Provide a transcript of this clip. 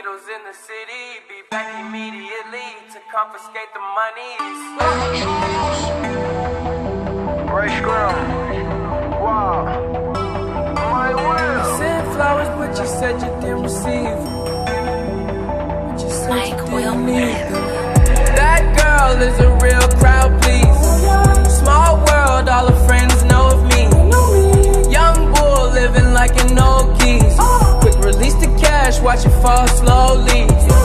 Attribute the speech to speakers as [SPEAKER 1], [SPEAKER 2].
[SPEAKER 1] needles in the city. Be back immediately to confiscate the monies.
[SPEAKER 2] Fresh ground. Wow. My will.
[SPEAKER 1] Sent flowers, but you said you didn't receive them. But you said you didn't need them. That girl is a real crowd, please. Small world, all her friends know of me. Young bull living like an old geese. Quick release the cash, watch it fall slowly.